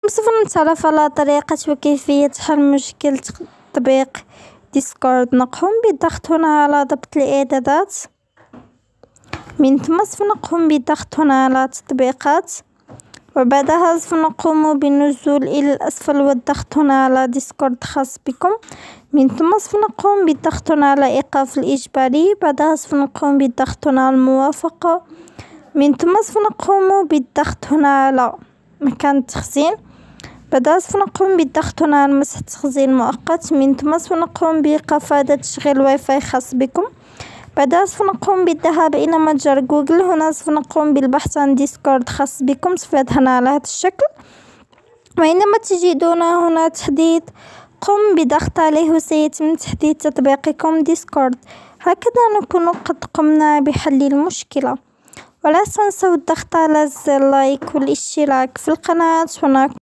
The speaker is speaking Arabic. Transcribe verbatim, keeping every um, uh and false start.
سوف نتعرف على طريقة وكيفية حل مشكلة تطبيق ديسكورد. نقوم بالضغط هنا على ضبط الإعدادات، من ثم سوف نقوم بالضغط هنا على تطبيقات، وبعدها سوف نقوم بالنزول إلى الأسفل والضغط هنا على ديسكورد خاص بكم، من ثم سوف نقوم بالضغط هنا على إيقاف الإجباري، بعدها سوف نقوم بالضغط هنا على الموافقة، من ثم سوف نقوم بالضغط هنا على مكان التخزين، بعدها سوف نقوم بالضغط هنا على مسح تخزين مؤقت، من ثم سوف نقوم بإيقاف هذا تشغيل واي فاي خاص بكم، بعدها سوف نقوم بالذهاب إلى متجر جوجل. هنا سوف نقوم بالبحث عن ديسكورد خاص بكم، سوف يظهر على هذا الشكل، وعندما تجدون هنا تحديث قم بضغط عليه وسيتم تحديث تطبيقكم ديسكورد. هكذا نكون قد قمنا بحل المشكلة، ولا تنسوا الضغط على زر لايك والاشتراك في القناة. هناك